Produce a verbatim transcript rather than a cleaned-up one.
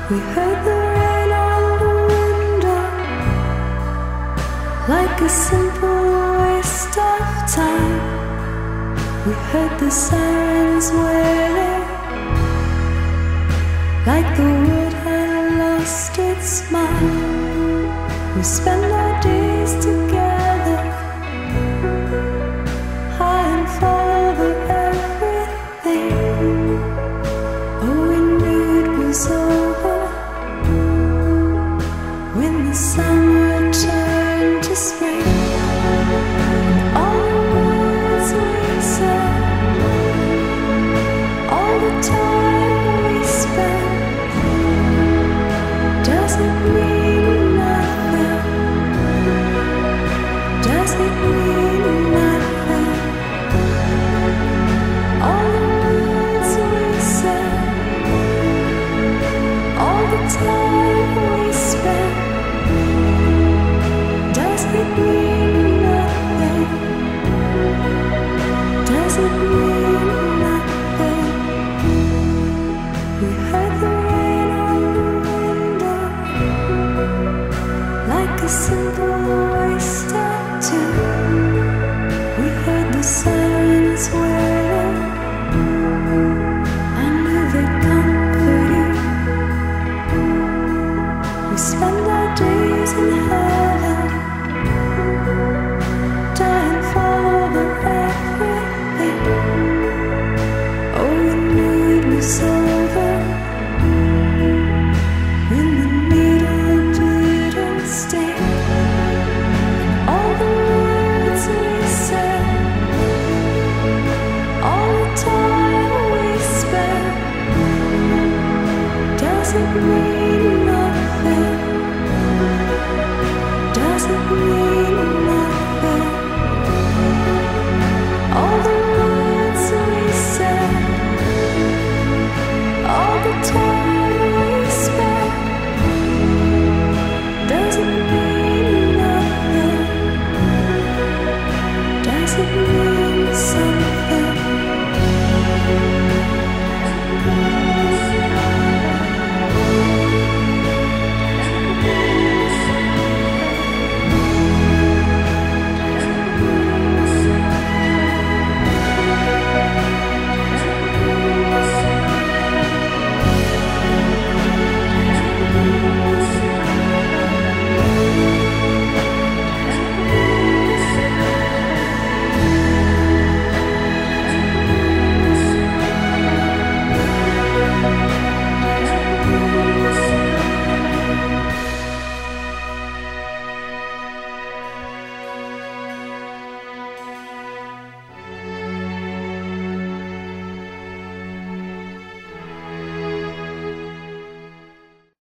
We heard the rain on the window, like a simple waste of time. We heard the sirens wailing, like the wood had lost its mind. We spent our days together, high and far over everything. Oh, we knew it was over when the summer turned to spring. All the words we said, all the time we spent, does it mean nothing? Does it mean nothing? All the words we said, all the time we spent, does it mean nothing? Does it mean nothing? We heard the rain on the window, like a simple waste of two. We heard the sirens wailing, I knew they'd comfort you. We spend our days in heaven, dying for over everything. Oh, we knew it was over when the needle didn't sting. All the words we said, all the time we spent, does it mean